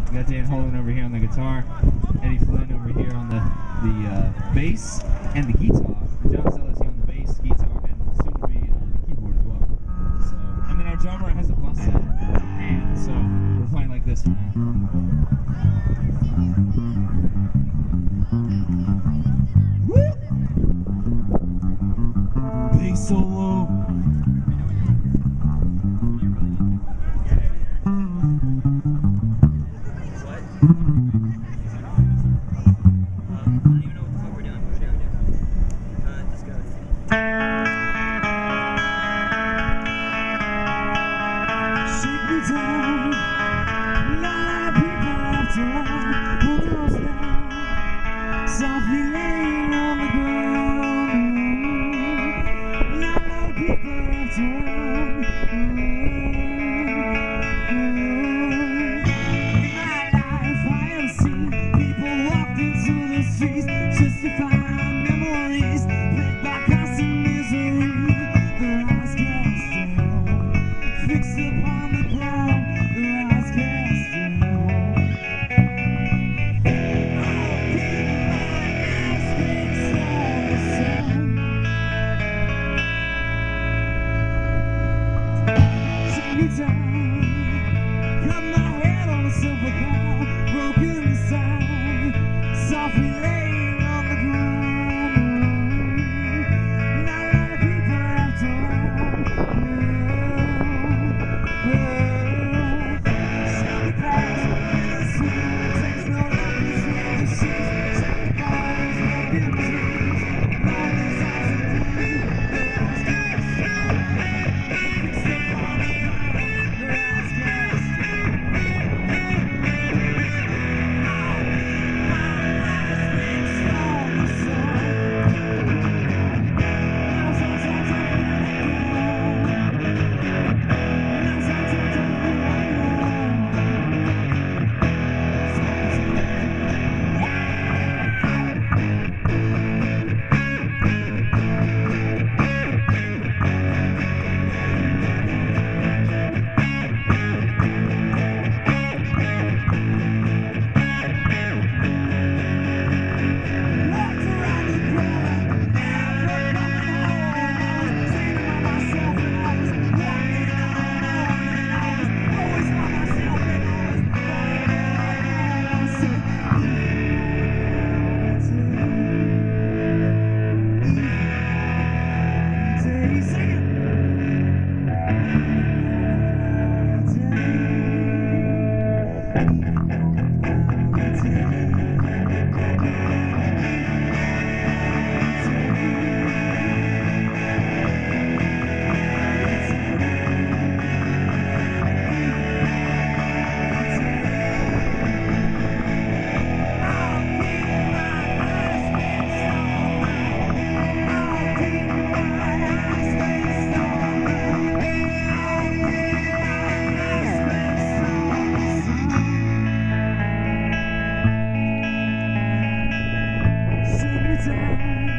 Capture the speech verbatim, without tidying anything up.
We got Dan Holden over here on the guitar, Eddie Flynn over here on the the uh, bass and the guitar, and John Sellers here on the bass, guitar, and soon to be on the keyboard as well. So, and then our drummer has a bus set, and so we're playing like this, man. Woo! Bass solo. Softly laying on the ground, not a lot of people have turned. In my life I have seen people walk into the streets just to find memories played by constant misery. Their eyes cast down, fixed upon the ground, their eyes cast down. Down, got my head on a silver cloud, broken sound, softly laying on the ground. Not a lot of people have around. Shelby Pass, innocent, takes no refuge from the seas. Shelby Bars, broken trees, lonely sounds of pain. The last gas, fixed upon the down.